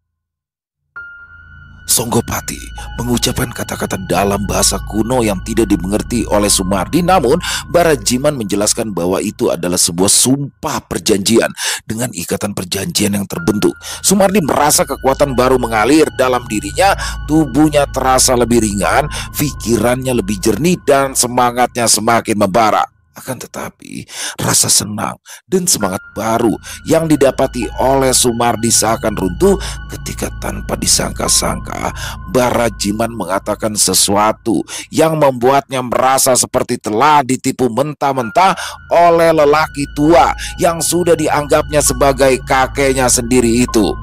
Songgopati mengucapkan kata-kata dalam bahasa kuno yang tidak dimengerti oleh Sumardi, namun Barajiman menjelaskan bahwa itu adalah sebuah sumpah perjanjian. Dengan ikatan perjanjian yang terbentuk, Sumardi merasa kekuatan baru mengalir dalam dirinya. Tubuhnya terasa lebih ringan, pikirannya lebih jernih, dan semangatnya semakin membara. Akan tetapi, rasa senang dan semangat baru yang didapati oleh Sumardi seakan runtuh ketika tanpa disangka-sangka Barajiman mengatakan sesuatu yang membuatnya merasa seperti telah ditipu mentah-mentah oleh lelaki tua yang sudah dianggapnya sebagai kakeknya sendiri itu.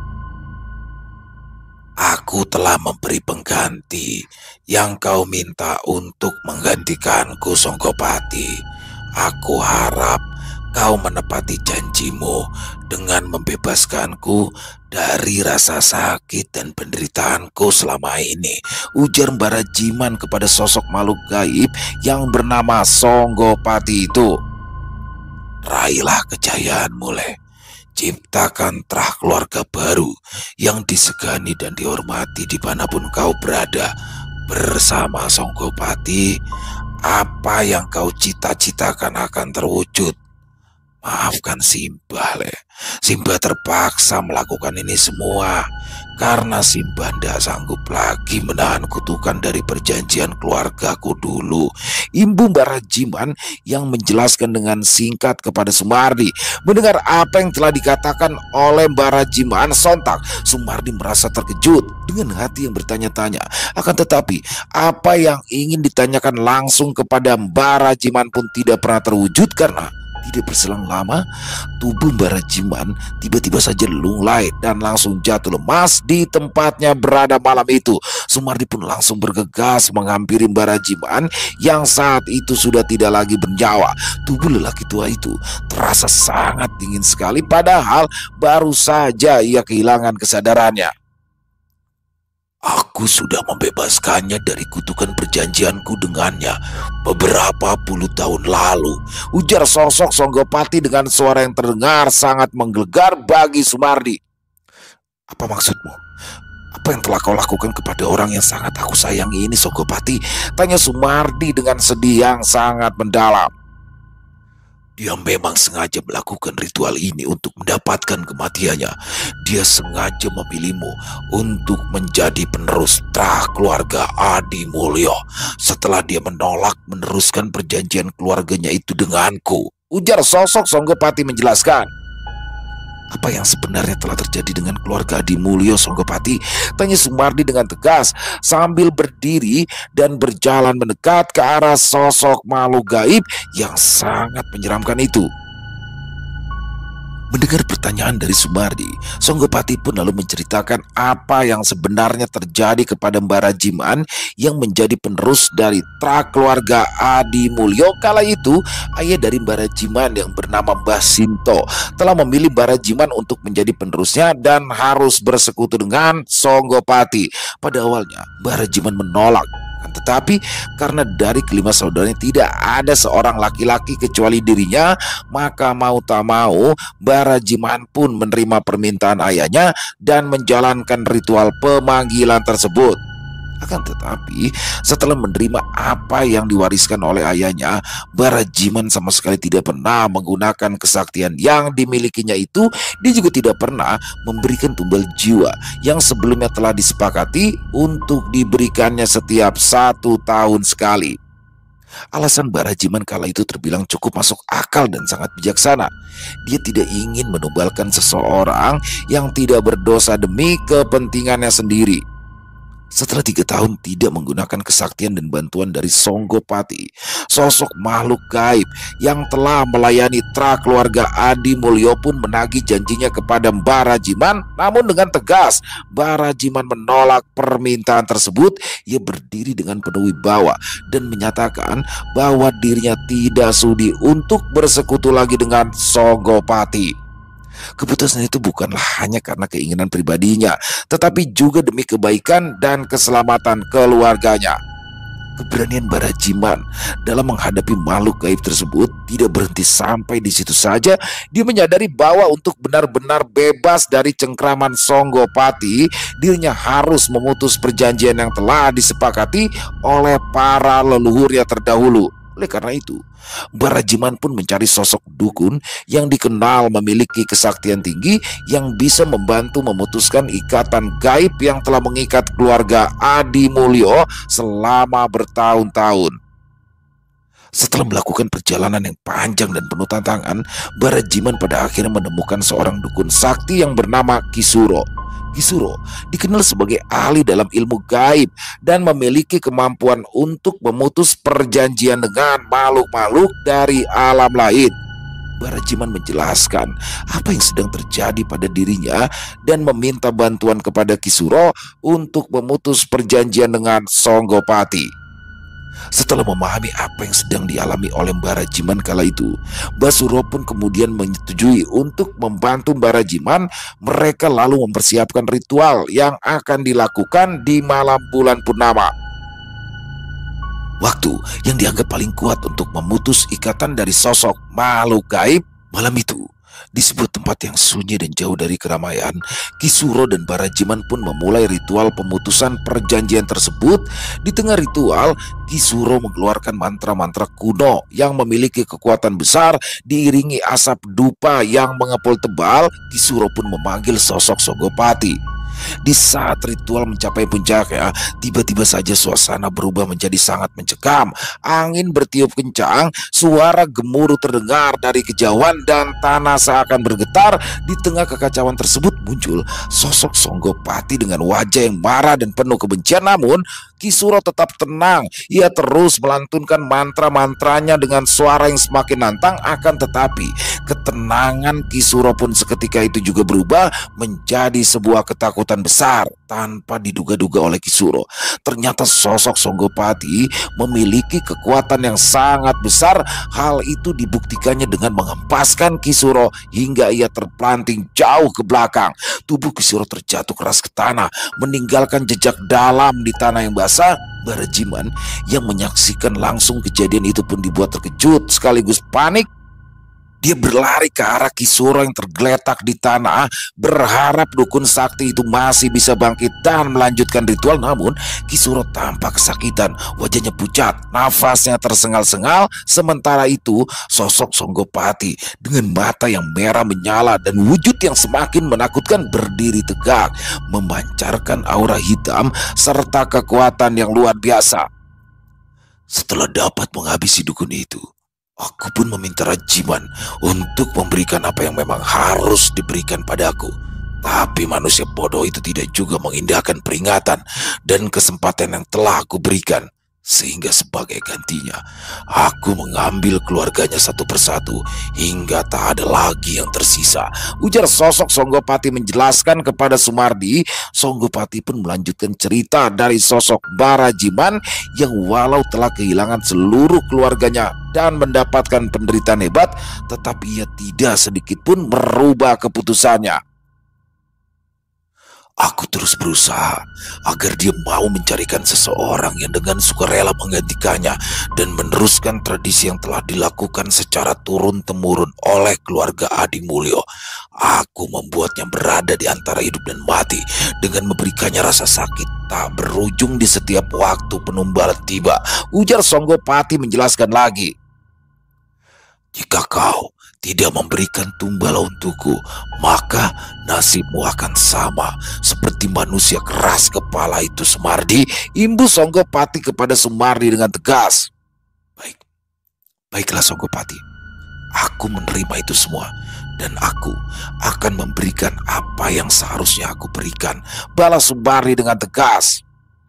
Aku telah memberi pengganti yang kau minta untuk menggantikanku, Songgopati. Aku harap kau menepati janjimu dengan membebaskanku dari rasa sakit dan penderitaanku selama ini, ujar Barajiman kepada sosok makhluk gaib yang bernama Songgopati itu. Raihlah kejayaanmu, Le. Ciptakan terah keluarga baru yang disegani dan dihormati dimanapun kau berada. Bersama Songgopati, apa yang kau cita-citakan akan terwujud. Maafkan Simba, Le. Simba terpaksa melakukan ini semua karena Simba tidak sanggup lagi menahan kutukan dari perjanjian keluargaku dulu. Imbu Barajiman yang menjelaskan dengan singkat kepada Sumardi. Mendengar apa yang telah dikatakan oleh Barajiman, sontak Sumardi merasa terkejut dengan hati yang bertanya-tanya. Akan tetapi apa yang ingin ditanyakan langsung kepada Barajiman pun tidak pernah terwujud karena tidak berselang lama, tubuh Barajiman tiba-tiba saja lunglai dan langsung jatuh lemas di tempatnya berada malam itu. Sumardi pun langsung bergegas menghampiri Barajiman yang saat itu sudah tidak lagi bernyawa. Tubuh lelaki tua itu terasa sangat dingin sekali padahal baru saja ia kehilangan kesadarannya. Aku sudah membebaskannya dari kutukan perjanjianku dengannya beberapa puluh tahun lalu, ujar sosok Songgopati dengan suara yang terdengar sangat menggelegar bagi Sumardi. Apa maksudmu? Apa yang telah kau lakukan kepada orang yang sangat aku sayangi ini, Songgopati? Tanya Sumardi dengan sedih yang sangat mendalam. Dia memang sengaja melakukan ritual ini untuk mendapatkan kematiannya. Dia sengaja memilihmu untuk menjadi penerus tah keluarga Adi Mulyo setelah dia menolak meneruskan perjanjian keluarganya itu denganku, ujar sosok Songgopati menjelaskan. Apa yang sebenarnya telah terjadi dengan keluarga Adi Mulyo, Songgopati? Tanya Sumardi dengan tegas sambil berdiri dan berjalan mendekat ke arah sosok makhluk gaib yang sangat menyeramkan itu. Mendengar pertanyaan dari Sumardi, Songgopati pun lalu menceritakan apa yang sebenarnya terjadi kepada Barajiman yang menjadi penerus dari tra keluarga Adi Mulyo. Kala itu, ayah dari Barajiman yang bernama Mbah Sinto telah memilih Barajiman untuk menjadi penerusnya dan harus bersekutu dengan Songgopati. Pada awalnya, Barajiman menolak. Tetapi karena dari kelima saudaranya tidak ada seorang laki-laki kecuali dirinya, maka mau tak mau Barajiman pun menerima permintaan ayahnya dan menjalankan ritual pemanggilan tersebut. Akan tetapi setelah menerima apa yang diwariskan oleh ayahnya, Barajiman sama sekali tidak pernah menggunakan kesaktian yang dimilikinya itu. Dia juga tidak pernah memberikan tumbal jiwa yang sebelumnya telah disepakati untuk diberikannya setiap satu tahun sekali. Alasan Barajiman kala itu terbilang cukup masuk akal dan sangat bijaksana. Dia tidak ingin menumbalkan seseorang yang tidak berdosa demi kepentingannya sendiri. Setelah tiga tahun tidak menggunakan kesaktian dan bantuan dari Songgopati, sosok makhluk gaib yang telah melayani tra keluarga Adi Mulyo pun menagih janjinya kepada Barajiman. Namun dengan tegas, Barajiman menolak permintaan tersebut. Ia berdiri dengan penuh wibawa dan menyatakan bahwa dirinya tidak sudi untuk bersekutu lagi dengan Songgopati. Keputusan itu bukanlah hanya karena keinginan pribadinya, tetapi juga demi kebaikan dan keselamatan keluarganya. Keberanian Barajiman dalam menghadapi makhluk gaib tersebut tidak berhenti sampai di situ saja. Dia menyadari bahwa untuk benar-benar bebas dari cengkraman Songgopati, dirinya harus memutus perjanjian yang telah disepakati oleh para leluhurnya terdahulu. Oleh karena itu, Barajiman pun mencari sosok dukun yang dikenal memiliki kesaktian tinggi yang bisa membantu memutuskan ikatan gaib yang telah mengikat keluarga Adi Mulyo selama bertahun-tahun. Setelah melakukan perjalanan yang panjang dan penuh tantangan, Barajiman pada akhirnya menemukan seorang dukun sakti yang bernama Kisuro. Kisuro dikenal sebagai ahli dalam ilmu gaib dan memiliki kemampuan untuk memutus perjanjian dengan makhluk-makhluk dari alam lain. Barajiman menjelaskan apa yang sedang terjadi pada dirinya dan meminta bantuan kepada Kisuro untuk memutus perjanjian dengan Songgopati. Setelah memahami apa yang sedang dialami oleh Barajiman kala itu, Basuro pun kemudian menyetujui untuk membantu Barajiman. Mereka lalu mempersiapkan ritual yang akan dilakukan di malam bulan purnama. Waktu yang dianggap paling kuat untuk memutus ikatan dari sosok makhluk gaib. Malam itu, Di sebuah tempat yang sunyi dan jauh dari keramaian, Kisuro dan Barajiman pun memulai ritual pemutusan perjanjian tersebut. Di tengah ritual, Kisuro mengeluarkan mantra-mantra kuno yang memiliki kekuatan besar. Diiringi asap dupa yang mengepul tebal, Kisuro pun memanggil sosok Songgopati. Di saat ritual mencapai puncaknya, tiba-tiba saja suasana berubah menjadi sangat mencekam. Angin bertiup kencang, suara gemuruh terdengar dari kejauhan dan tanah seakan bergetar. Di tengah kekacauan tersebut muncul sosok Songgopati dengan wajah yang marah dan penuh kebencian. Namun Kisuro tetap tenang. Ia terus melantunkan mantra-mantranya dengan suara yang semakin nantang. Akan tetapi ketenangan Kisuro pun seketika itu juga berubah menjadi sebuah ketakutan besar tanpa diduga-duga oleh Kisuro. Ternyata sosok Songgopati memiliki kekuatan yang sangat besar. Hal itu dibuktikannya dengan menghempaskan Kisuro hingga ia terpelanting jauh ke belakang. Tubuh Kisuro terjatuh keras ke tanah, meninggalkan jejak dalam di tanah yang basah. Barajiman yang menyaksikan langsung kejadian itu pun dibuat terkejut sekaligus panik. Dia berlari ke arah Kisuro yang tergeletak di tanah, berharap dukun sakti itu masih bisa bangkit dan melanjutkan ritual. Namun Kisuro tampak kesakitan, wajahnya pucat, nafasnya tersengal-sengal. Sementara itu sosok Songgopati dengan mata yang merah menyala dan wujud yang semakin menakutkan berdiri tegak, memancarkan aura hitam serta kekuatan yang luar biasa. Setelah dapat menghabisi dukun itu, aku pun meminta Rajiman untuk memberikan apa yang memang harus diberikan padaku. Tapi manusia bodoh itu tidak juga mengindahkan peringatan dan kesempatan yang telah aku berikan. Sehingga sebagai gantinya, aku mengambil keluarganya satu persatu hingga tak ada lagi yang tersisa, ujar sosok Songgopati menjelaskan kepada Sumardi. Songgopati pun melanjutkan cerita dari sosok Barajiman yang walau telah kehilangan seluruh keluarganya dan mendapatkan penderitaan hebat, tetapi ia tidak sedikit pun merubah keputusannya. Aku terus berusaha agar dia mau mencarikan seseorang yang dengan sukarela menggantikannya dan meneruskan tradisi yang telah dilakukan secara turun-temurun oleh keluarga Adi Mulyo. Aku membuatnya berada di antara hidup dan mati dengan memberikannya rasa sakit tak berujung di setiap waktu penumbalan tiba, ujar Songgopati menjelaskan lagi. Jika kau tidak memberikan tumbal untukku, maka nasibmu akan sama seperti manusia keras kepala itu, Sumardi, imbus Songgopati kepada Sumardi dengan tegas. Baik, baiklah Songgopati, aku menerima itu semua dan aku akan memberikan apa yang seharusnya aku berikan, balas Sumardi dengan tegas.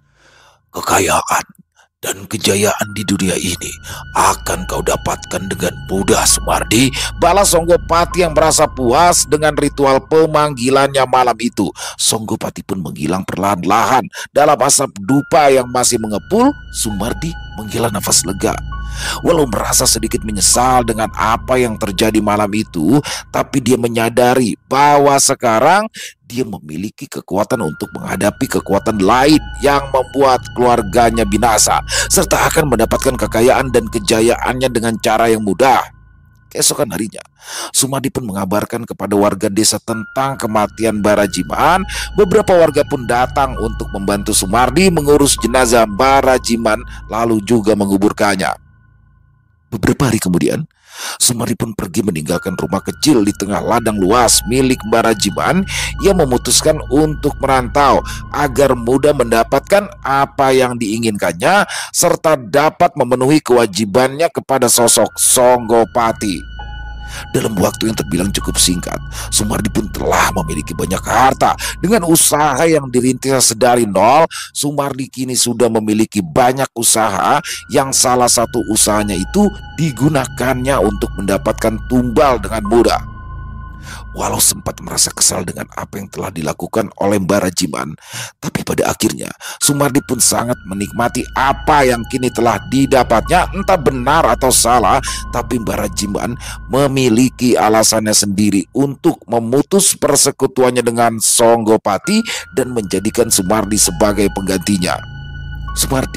Kekayaan dan kejayaan di dunia ini akan kau dapatkan dengan mudah, Sumardi, balas Songgopati yang merasa puas dengan ritual pemanggilannya malam itu. Songgopati pun menghilang perlahan-lahan dalam asap dupa yang masih mengepul. Sumardi menghela nafas lega. Walau merasa sedikit menyesal dengan apa yang terjadi malam itu, tapi dia menyadari bahwa sekarang dia memiliki kekuatan untuk menghadapi kekuatan lain yang membuat keluarganya binasa, serta akan mendapatkan kekayaan dan kejayaannya dengan cara yang mudah. Keesokan harinya, Sumardi pun mengabarkan kepada warga desa tentang kematian Barajiman. Beberapa warga pun datang untuk membantu Sumardi mengurus jenazah Barajiman, lalu juga menguburkannya. Beberapa hari kemudian, Sumardi pun pergi meninggalkan rumah kecil di tengah ladang luas milik Barajiman. Ia memutuskan untuk merantau agar mudah mendapatkan apa yang diinginkannya serta dapat memenuhi kewajibannya kepada sosok Songgopati. Dalam waktu yang terbilang cukup singkat, Sumardi pun telah memiliki banyak harta. Dengan usaha yang dirintis sedari nol, Sumardi kini sudah memiliki banyak usaha yang salah satu usahanya itu digunakannya untuk mendapatkan tumbal dengan mudah. Walau sempat merasa kesal dengan apa yang telah dilakukan oleh Barajiman, tapi pada akhirnya Sumardi pun sangat menikmati apa yang kini telah didapatnya. Entah benar atau salah, tapi Barajiman memiliki alasannya sendiri untuk memutus persekutuannya dengan Songgopati dan menjadikan Sumardi sebagai penggantinya. Sumardi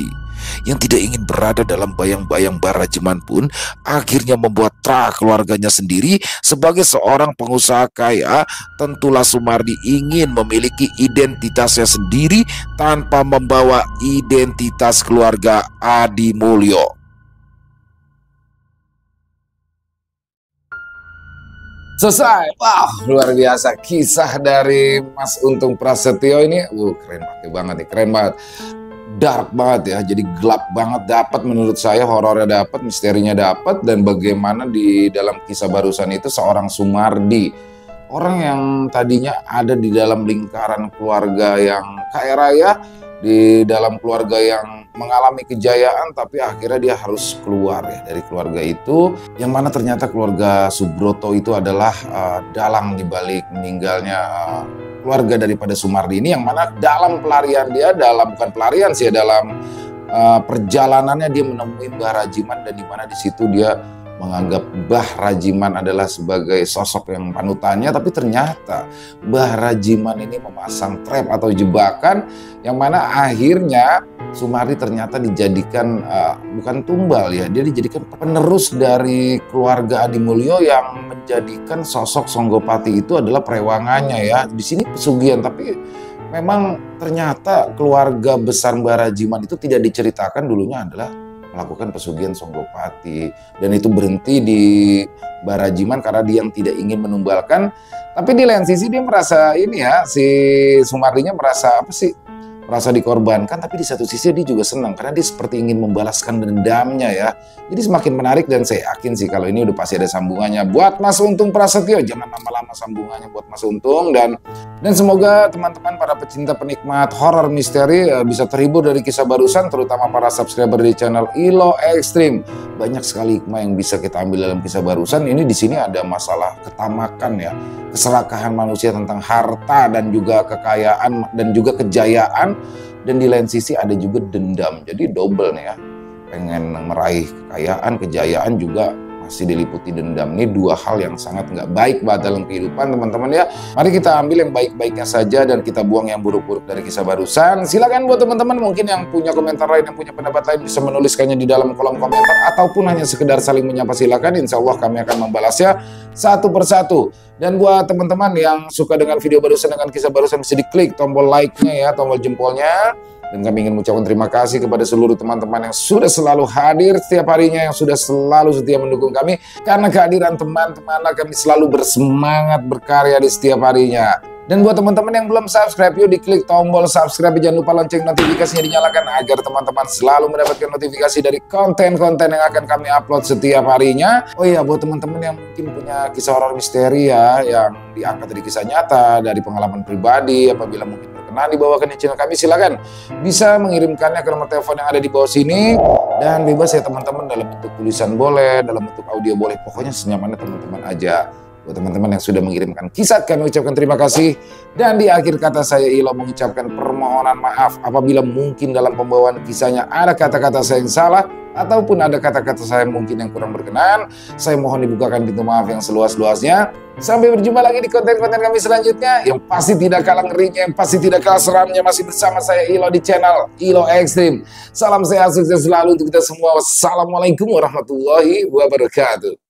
yang tidak ingin berada dalam bayang-bayang Barajiman pun akhirnya membuat Tra keluarganya sendiri sebagai seorang pengusaha kaya. Tentulah Sumardi ingin memiliki identitasnya sendiri tanpa membawa identitas keluarga Adi Mulyo. Selesai. Wah, luar biasa kisah dari Mas Untung Prasetyo ini. Uh, keren banget nih, keren banget. Dark banget ya, jadi gelap banget. Dapat menurut saya, horornya dapat, misterinya dapat, dan bagaimana di dalam kisah barusan itu seorang Sumardi, orang yang tadinya ada di dalam lingkaran keluarga yang kaya raya, di dalam keluarga yang mengalami kejayaan, tapi akhirnya dia harus keluar ya dari keluarga itu, yang mana ternyata keluarga Subroto itu adalah uh, dalang dibalik meninggalnya uh, keluarga daripada Sumardi ini, yang mana dalam pelarian dia, dalam bukan pelarian sih, dalam uh, perjalanannya dia menemui Mbah Rajiman, dan di mana di situ dia menganggap Mbah Rajiman adalah sebagai sosok yang panutannya, tapi ternyata Mbah Rajiman ini memasang trap atau jebakan, yang mana akhirnya Sumardi ternyata dijadikan uh, bukan tumbal ya, dia dijadikan penerus dari keluarga Adi Mulyo, yang menjadikan sosok Songgopati itu adalah perewangannya ya. Di sini pesugihan, tapi memang ternyata keluarga besar Mbah Rajiman itu tidak diceritakan dulunya adalah melakukan pesugihan Songgopati, dan itu berhenti di Mbah Rajiman karena dia yang tidak ingin menumbalkan. Tapi di lain sisi dia merasa ini ya, si Sumardinya merasa apa sih, merasa dikorbankan, tapi di satu sisi dia juga senang karena dia seperti ingin membalaskan dendamnya ya. Jadi semakin menarik, dan saya yakin sih kalau ini udah pasti ada sambungannya buat Mas Untung Prasetyo. Jangan lama-lama sambungannya buat Mas Untung, dan dan semoga teman-teman para pecinta penikmat horor misteri uh, bisa terhibur dari kisah barusan, terutama para subscriber di channel Ilo Extreme. Banyak sekali hikmah yang bisa kita ambil dalam kisah barusan ini. Di sini ada masalah ketamakan ya, keserakahan manusia tentang harta dan juga kekayaan dan juga kejayaan, dan di lain sisi ada juga dendam. Jadi double nih ya, pengen meraih kekayaan, kejayaan, juga masih diliputi dendam. Ini dua hal yang sangat nggak baik banget dalam kehidupan teman-teman ya. Mari kita ambil yang baik-baiknya saja dan kita buang yang buruk-buruk dari kisah barusan. Silakan buat teman-teman mungkin yang punya komentar lain, yang punya pendapat lain, bisa menuliskannya di dalam kolom komentar, ataupun hanya sekedar saling menyapa, silakan. Insya Allah kami akan membalasnya satu persatu. Dan buat teman-teman yang suka dengan video barusan, dengan kisah barusan, bisa diklik tombol like-nya ya, tombol jempolnya. Dan kami ingin mengucapkan terima kasih kepada seluruh teman-teman yang sudah selalu hadir setiap harinya, yang sudah selalu setia mendukung kami. Karena kehadiran teman-temanlah kami selalu bersemangat berkarya di setiap harinya. Dan buat teman-teman yang belum subscribe, yuk diklik tombol subscribe, jangan lupa lonceng notifikasinya dinyalakan agar teman-teman selalu mendapatkan notifikasi dari konten-konten yang akan kami upload setiap harinya. Oh iya, buat teman-teman yang mungkin punya kisah horor misteri ya, yang diangkat dari kisah nyata, dari pengalaman pribadi, apabila mungkin berkenan dibawakan di channel kami, silakan bisa mengirimkannya ke nomor telepon yang ada di bawah sini, dan bebas ya teman-teman, dalam bentuk tulisan boleh, dalam bentuk audio boleh, pokoknya senyamannya teman-teman aja. Buat teman-teman yang sudah mengirimkan kisah, kami ucapkan terima kasih. Dan di akhir kata saya Ilo mengucapkan permohonan maaf apabila mungkin dalam pembawaan kisahnya ada kata-kata saya yang salah, ataupun ada kata-kata saya mungkin yang kurang berkenan. Saya mohon dibukakan pintu maaf yang seluas-luasnya. Sampai berjumpa lagi di konten-konten kami selanjutnya, yang pasti tidak kalah ngerinya, yang pasti tidak kalah seramnya, masih bersama saya Ilo di channel Ilo Extreme. Salam sehat, sukses selalu untuk kita semua. Wassalamualaikum warahmatullahi wabarakatuh.